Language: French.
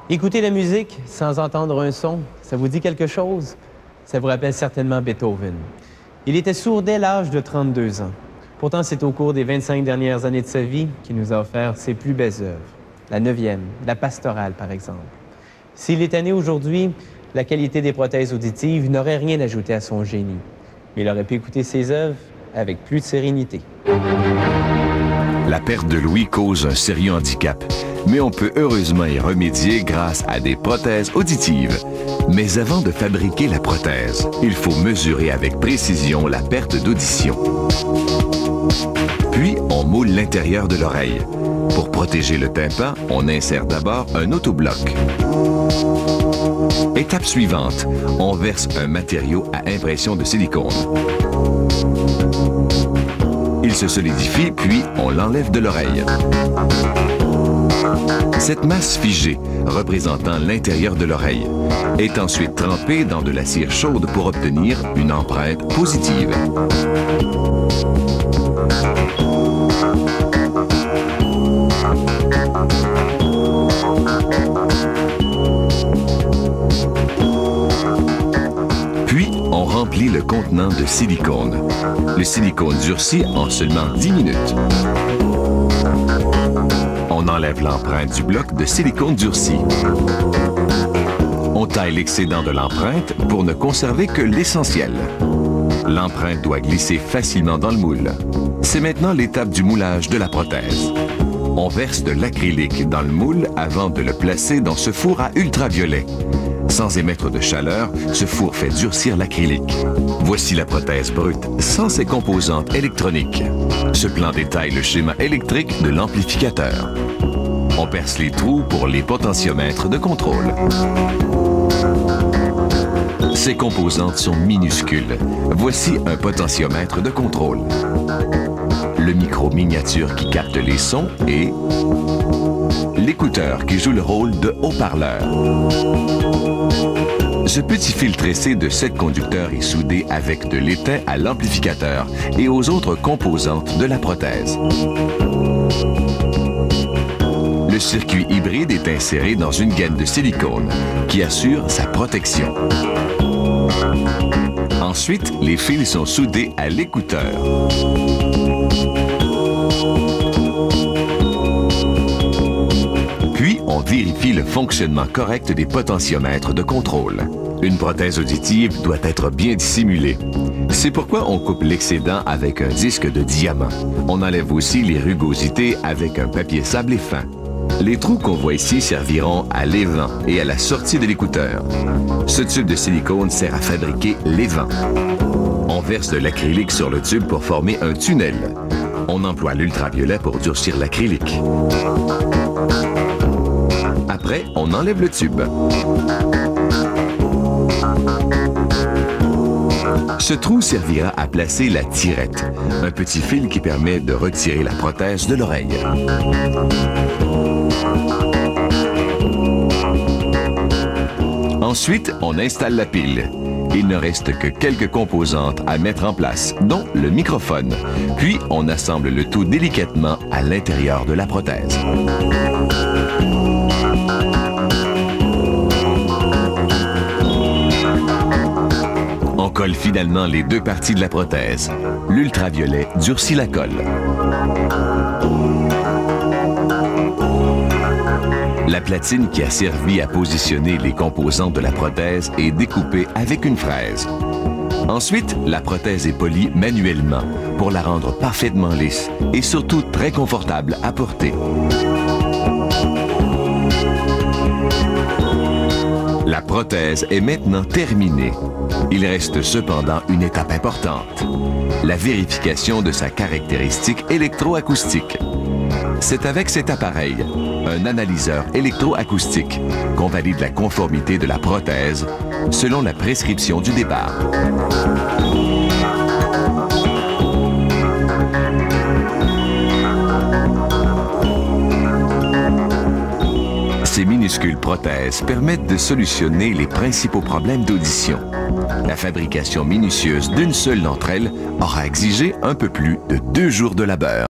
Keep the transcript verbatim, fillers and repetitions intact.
Écouter la musique sans entendre un son, ça vous dit quelque chose? Ça vous rappelle certainement Beethoven. Il était sourd dès l'âge de trente-deux ans. Pourtant, c'est au cours des vingt-cinq dernières années de sa vie qu'il nous a offert ses plus belles œuvres. La neuvième, la pastorale, par exemple. S'il est né aujourd'hui, la qualité des prothèses auditives n'aurait rien ajouté à son génie. Mais il aurait pu écouter ses œuvres avec plus de sérénité. La perte de l'ouïe cause un sérieux handicap, mais on peut heureusement y remédier grâce à des prothèses auditives. Mais avant de fabriquer la prothèse, il faut mesurer avec précision la perte d'audition. Puis, on moule l'intérieur de l'oreille. Pour protéger le tympan, on insère d'abord un autobloc. Étape suivante, on verse un matériau à impression de silicone. Il se solidifie, puis on l'enlève de l'oreille. Cette masse figée, représentant l'intérieur de l'oreille, est ensuite trempée dans de la cire chaude pour obtenir une empreinte positive. Puis, on remplit le contenant de silicone. Le silicone durcit en seulement dix minutes. On enlève l'empreinte du bloc de silicone durci. On taille l'excédent de l'empreinte pour ne conserver que l'essentiel. L'empreinte doit glisser facilement dans le moule. C'est maintenant l'étape du moulage de la prothèse. On verse de l'acrylique dans le moule avant de le placer dans ce four à ultraviolet. Sans émettre de chaleur, ce four fait durcir l'acrylique. Voici la prothèse brute, sans ses composantes électroniques. Ce plan détaille le schéma électrique de l'amplificateur. On perce les trous pour les potentiomètres de contrôle. Ces composantes sont minuscules. Voici un potentiomètre de contrôle. Le micro miniature qui capte les sons et l'écouteur qui joue le rôle de haut-parleur. Ce petit fil tressé de sept conducteurs est soudé avec de l'étain à l'amplificateur et aux autres composantes de la prothèse. Le circuit hybride est inséré dans une gaine de silicone qui assure sa protection. Ensuite, les fils sont soudés à l'écouteur. Puis, on vérifie le fonctionnement correct des potentiomètres de contrôle. Une prothèse auditive doit être bien dissimulée. C'est pourquoi on coupe l'excédent avec un disque de diamant. On enlève aussi les rugosités avec un papier sablé fin. Les trous qu'on voit ici serviront à l'évent et à la sortie de l'écouteur. Ce tube de silicone sert à fabriquer l'évent. On verse de l'acrylique sur le tube pour former un tunnel. On emploie l'ultraviolet pour durcir l'acrylique. Après, on enlève le tube. Ce trou servira à placer la tirette, un petit fil qui permet de retirer la prothèse de l'oreille. Ensuite, on installe la pile. Il ne reste que quelques composantes à mettre en place, dont le microphone. Puis, on assemble le tout délicatement à l'intérieur de la prothèse. On colle finalement les deux parties de la prothèse. L'ultraviolet durcit la colle. La platine qui a servi à positionner les composantes de la prothèse est découpée avec une fraise. Ensuite, la prothèse est polie manuellement pour la rendre parfaitement lisse et surtout très confortable à porter. La prothèse est maintenant terminée. Il reste cependant une étape importante, la vérification de sa caractéristique électroacoustique. C'est avec cet appareil, un analyseur électroacoustique, qu'on valide la conformité de la prothèse selon la prescription du départ. Ces minuscules prothèses permettent de solutionner les principaux problèmes d'audition. La fabrication minutieuse d'une seule d'entre elles aura exigé un peu plus de deux jours de labeur.